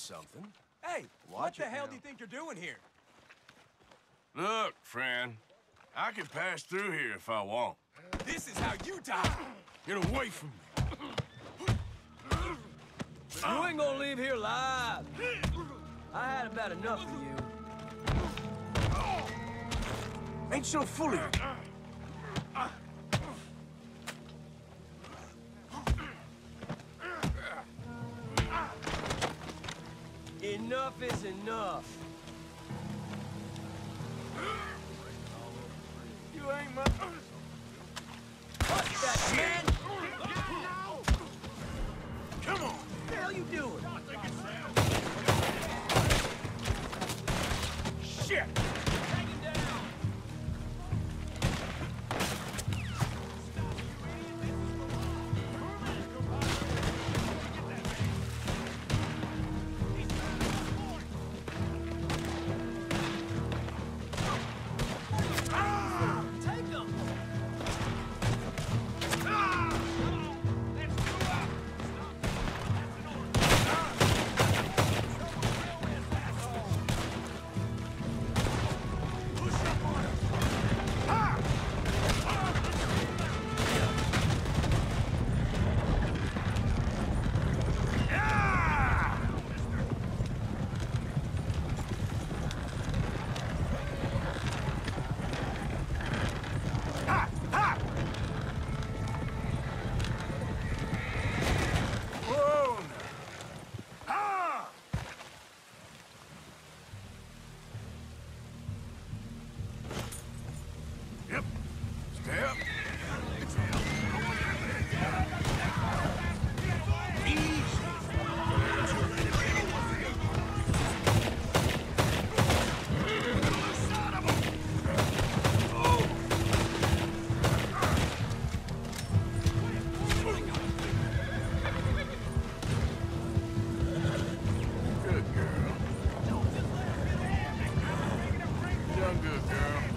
something. Hey, what Watch the it hell now. do you think you're doing here? Look, friend, I can pass through here if I want. This is how you die! Get away from me. You ain't gonna leave here alive. I had about enough of you. Ain't so full of it. Enough is enough. You ain't my... What's that, man? Come on! What the hell you doing? Shit! Yep. Stay up. Good girl. You done good, girl.